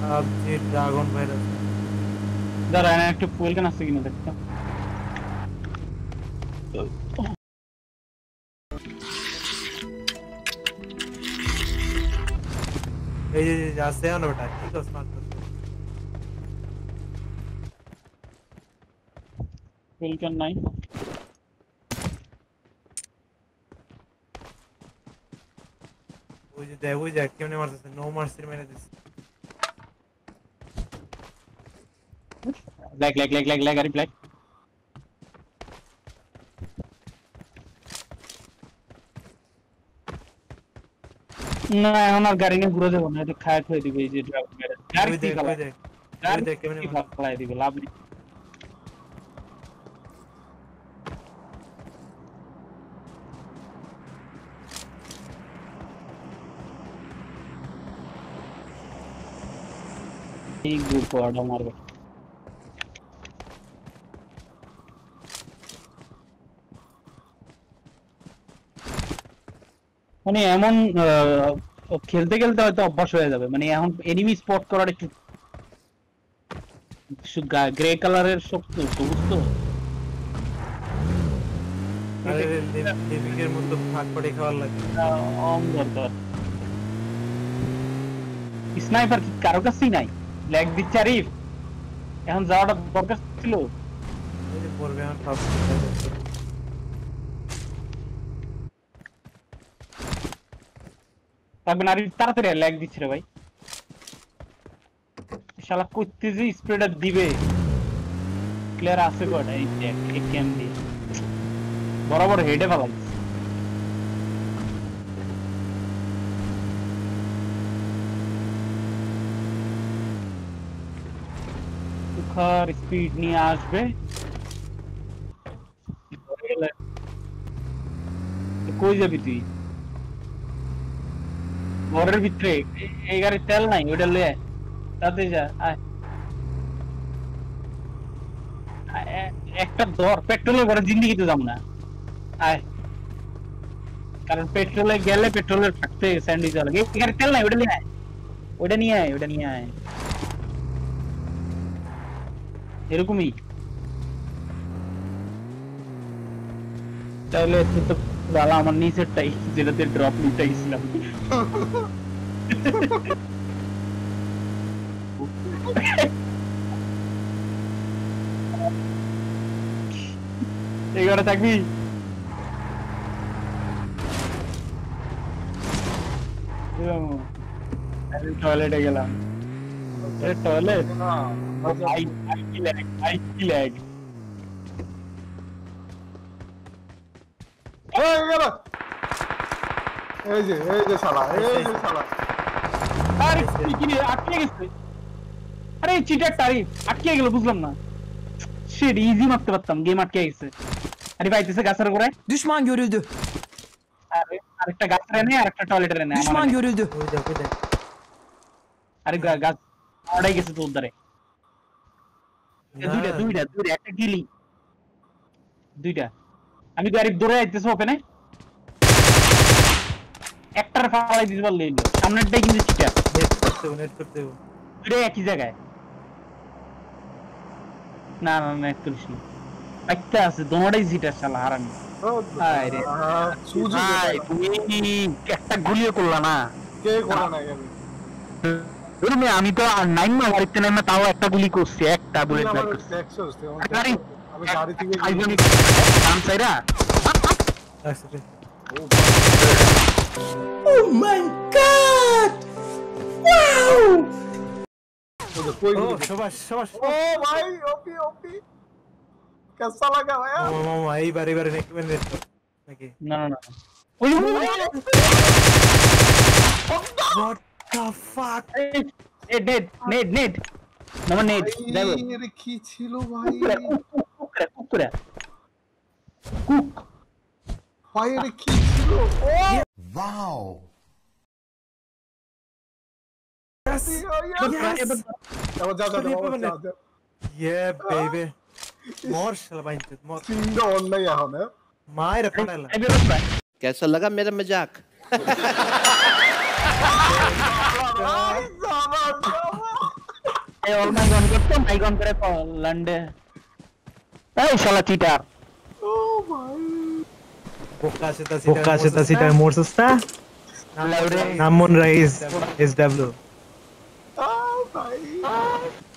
PUBG dragon virus দাঁড়া না একটু ফুয়েল কেন আসছে কিনা দেখতো এই যে যাচ্ছে না ওটা কি তো স্মার্ট ফুয়েল কেন নাই ওই যে কেমনে মারতেছে নো মার্সির মেরে দিছে lag আরে ব্ল্যাক না এখন আর গাড়ি নিয়ে ঘুরে যাবো না এটা খায় খেয়ে দিবে এই যে ড্রাইভার গাড়ি দেখ কেমনে ফেলাই দিবে লাভ নেই এই গ্রুপ ওয়ার্ড মারবে মানে এমন খেলতে খেলতে হয়তো অভ্যাস হয়ে যাবে মানে এখন এনিমি স্পট করার একটু গ্রে কালারের শক্ত সবুজ তো আরে লিভিংয়ের মতো ভাগ করে খাওয়ার লাগে দরকার স্নাইপার কি কারো কাছেই নাই ল্যাগ দিচ্ছে আরিফ এখন যাওয়াটা দরকার ছিল এই যে পড়বে এখন সব তবে আরিফ তাড়াতাড়ি ল্যাগ দিচ্ছে রে ভাই শালা করতে যে স্প্রেডার দিবে প্লেয়ার আছে কয়টা এই দেখ এক ক্যাম দিয়ে বরাবর হেডে ফেলাই তুখার স্পিড নিয়ে আসবে কই যাবি তুই ঘরের ভিতরে এই গাড়ির তেল নাই ওটা লয়ে তাতে যা আয় একটা দর পেট্রোলের ঘরে জিন্দিগিতে যাব না আয় কারণ পেট্রোলে গেলে পেট্রোলের থাকতে স্যান্ডউইচ লাগে এই গাড়ির তেল নাই ওটা নিয়ে আয় ওটা নিয়ে আয় এরকমই তাহলে তো বালা আমার নিচেরটাই যেটাতে ড্রপ নিতেইছিলাম এই ঘরে থাকবি টয়লেটে গেলাম টয়লেট কি ল্যাগ এই যে শালা আরে কি রে আটকে গেছে আরে চিটার তারিফ আটকে গেল বুঝলাম না শিট ইজি মারতে পারতাম গেম আটকে গেছে আরে ভাইতেছে গাছের উপরে Düşman görüldü. আরে আরেকটা গাছের এনে আরেকটা টয়লেটের এনে Düşman görüldü. ওই দেখ আরে গাছ আড়াই গেছে তো উদ্ধারে দুইটা একটা গিলি দুইটা আমি গাড়ি দৌড়ে যাইতেছি ওপেনে একটার ফালাই দিতে পারলে সামনেরটাই কিন্তু চিটা নেট করতে দুইটা একই জায়গায় না নেট করিস না একটা আছে দোনোটাই জিটার শালা হারামি আরে সুজি তুমি একটা গুলিও করলা না কে করে না গেল আমি তো 9 না মারতে না তাও একটা গুলি করছি একটা বুলেট ব্যাক আমি গাড়ি থেকে আইজনি নাম চাইরা Oh my god! Wow! शाबाश ओ भाई ओपी कैसा लगा भैया এই বারে নাকি না what the fuck net number net দেব এর কি ছিল ভাই কুক ভাই এর কি ছিল ও Wow! yes जा yeah baby मोर शलबाइन मोर सिंगा ऑन नहीं है हमें मार पड़ेला कैसा लगा मेरा मजाक भाई এই অল মাইক অন করতো, মাইক অন করে লন্ডে এই শালা চিটার। ও ভাই বোকা সেটা সিটার মোরসস না নাম মন রাইস এসডব্লিউ ভাই